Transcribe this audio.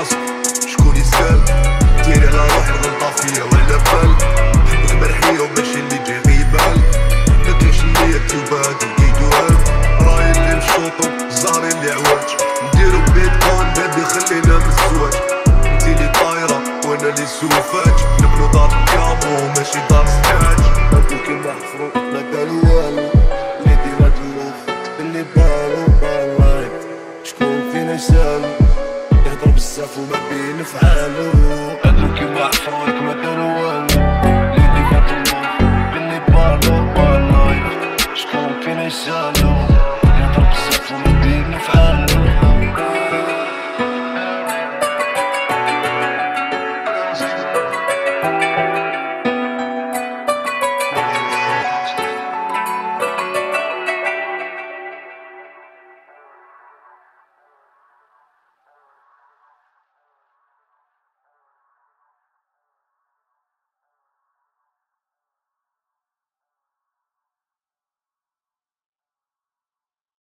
راسك شكون يسال ديري على روحي الغلطة فيا وعلى بال حبك مرحية وماشي اللي جاي غيبال مكاينش ليا التوبة هادو كيدوال راي اللي نشوطو زاري اللي عواج نديرو بيتكوين بيبي خلينا من الزواج انتي اللي طايرة وانا اللي سوفاج نبنو دار كابو ماشي دار سكاج هادو كيما حفرو ما دارو والو اللي ديما تلوف اللي بالو بالايك شكون فينا يسالو يهضر بزاف وما بين فعالو هادو كيما حفرو